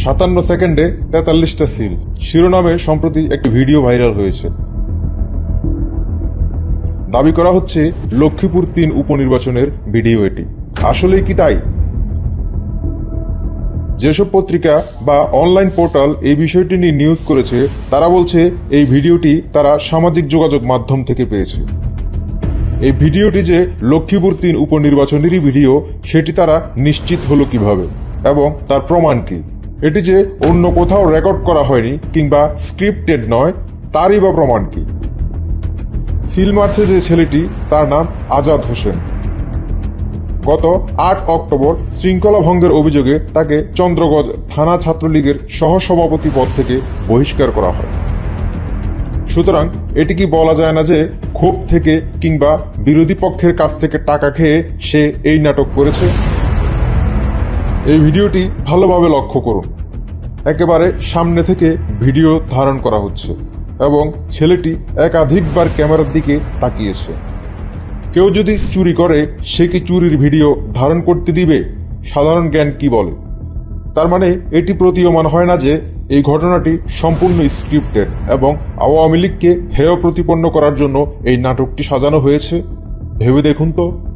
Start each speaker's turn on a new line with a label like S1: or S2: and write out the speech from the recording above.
S1: 57 সেকেন্ডে 43টা সিল শিরোনামে সম্প্রতি একটি ভিডিও ভাইরাল হয়েছে। দাবি করা হচ্ছে লক্ষ্মীপুর ৩ উপনির্বাচনের ভিডিও এটি। আসলেই কি তাই? যেসব পত্রিকা বা অনলাইন পোর্টাল এই বিষয়টি নিয়ে নিউজ করেছে তারা বলছে এই ভিডিওটি তারা সামাজিক যোগাযোগ মাধ্যম থেকে পেয়েছে। এই ভিডিওটি যে লক্ষ্মীপুর ৩ উপনির্বাচনেরই ভিডিও সেটি তারা নিশ্চিত হলো কিভাবে এবং তার প্রমাণ কি? এটি যে অন্য কোথাও রেকর্ড করা হয়নি কিংবা স্ক্রিপ্টেড নয় তারই বা প্রমাণ কি? সিল মারছে যে ছেলেটি তার নাম আজাদ হোসেন। গত ৮ অক্টোবর শৃঙ্খলা ভঙ্গের অভিযোগে তাকে চন্দ্রগঞ্জ থানা ছাত্রলীগের সহসভাপতি পদ থেকে বহিষ্কার করা হয়। সুতরাং এটি কি বলা যায় না যে ক্ষোভ থেকে কিংবা বিরোধী পক্ষের কাছ থেকে টাকা খেয়ে সে এই নাটক করেছে? এই ভিডিওটি ভালোভাবে লক্ষ্য করুন। একেবারে সামনে থেকে ভিডিও ধারণ করা হচ্ছে এবং ছেলেটি একাধিকবার ক্যামেরার দিকে তাকিয়েছে। কেউ যদি চুরি করে সে কি চুরির ভিডিও ধারণ করতে দিবে? সাধারণ জ্ঞান কি বলে? তার মানে এটি প্রতীয়মান হয় না যে এই ঘটনাটি সম্পূর্ণ স্ক্রিপ্টেড এবং আওয়ামী লীগকে হেয় প্রতিপন্ন করার জন্য এই নাটকটি সাজানো হয়েছে? ভেবে দেখুন তো।